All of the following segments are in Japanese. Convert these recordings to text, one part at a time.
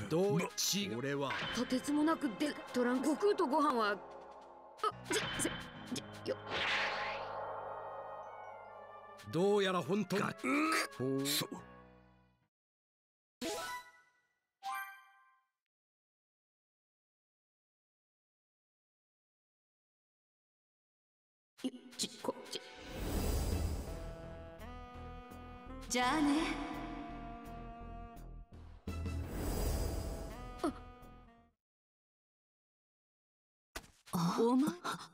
どうち俺はとてつもなくでトランク食うとご飯はよどうやら本当にそうじゃあね。お前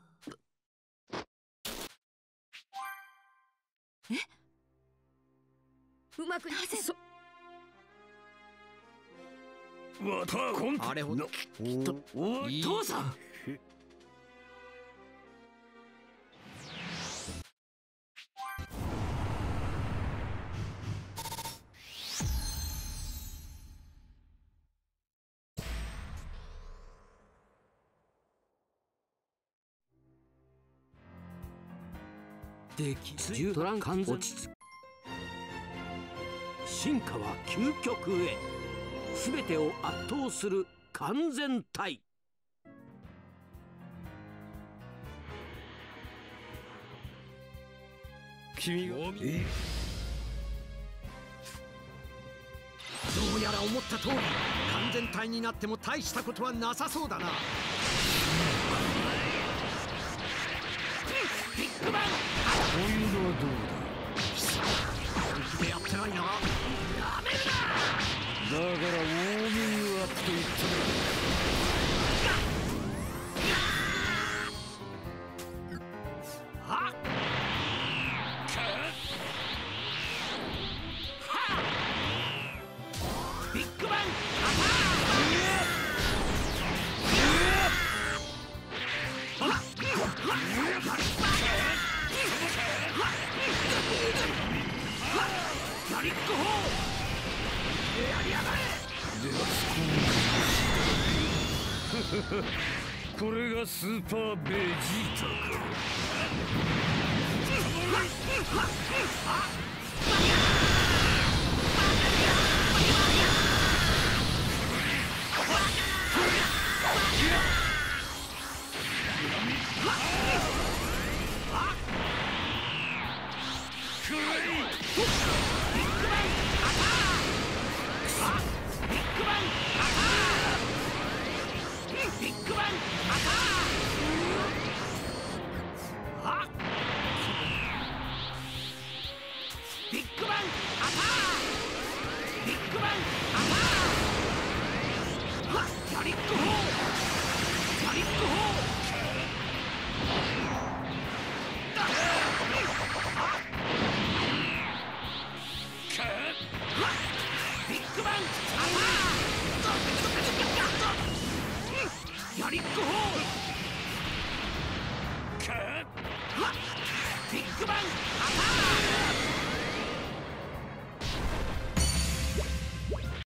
うまくなぜあれほど父さんトラン完全落ち着く進化は究極へ全てを圧倒する完全体君がどうやら思った通り完全体になっても大したことはなさそうだな。ビッグバンこういうのはどう本気でやってないな。やめるな。 だからウォーミングアップと言ったビッグバンガリックホーやりやがれ。 これがスーパーベジータか。 ビッグバンアタック。ビッグバンアタック。ビッグバンアタック。ガリックホーガリックホービッグバンアタック。ガリックホービッグバンアタック。